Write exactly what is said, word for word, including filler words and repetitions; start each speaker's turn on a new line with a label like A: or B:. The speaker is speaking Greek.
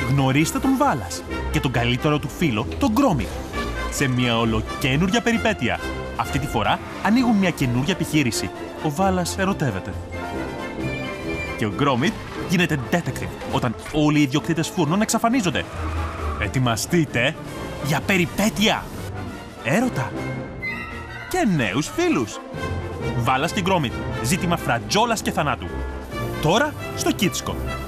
A: Γνωρίστε τον Βάλας και τον καλύτερο του φίλο, τον Γκρόμιτ, σε μια ολοκένουργια περιπέτεια. Αυτή τη φορά ανοίγουν μια καινούργια επιχείρηση. Ο Βάλας ερωτεύεται. Και ο Γκρόμιτ γίνεται detective όταν όλοι οι ιδιοκτήτες φούρνων εξαφανίζονται. Ετοιμαστείτε για περιπέτεια, έρωτα και νέους φίλους. Βάλας και Γκρόμιτ, ζήτημα φρατζόλας και θανάτου. Τώρα στο Κίτσκο.